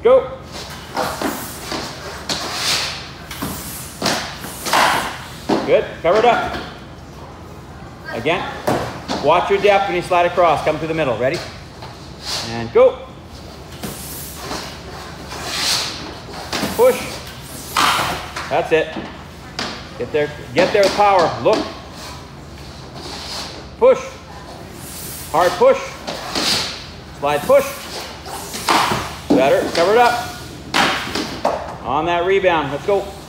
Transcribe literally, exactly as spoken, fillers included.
Go. Good. Cover it up. Again. Watch your depth when you slide across. Come through the middle. Ready? And go. Push. That's it. Get there. Get there with power. Look. Push. Hard push. Slide push. Better. Cover it up. On that rebound. Let's go.